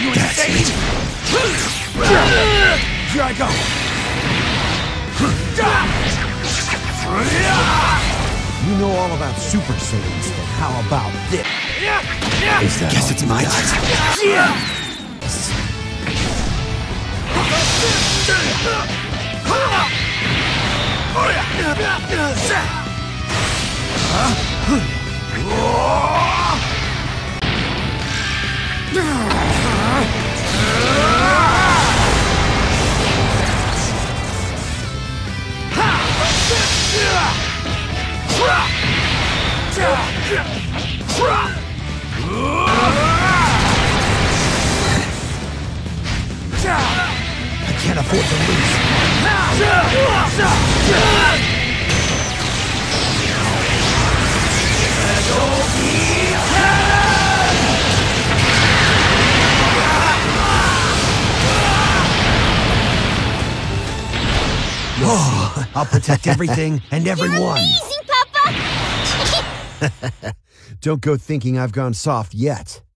you insane? Here I go. You know all about Super Saiyans, then how about this? Is that guess it's my turn. I can't afford to lose. Oh, I'll protect everything and everyone. You're amazing, Papa! Don't go thinking I've gone soft yet.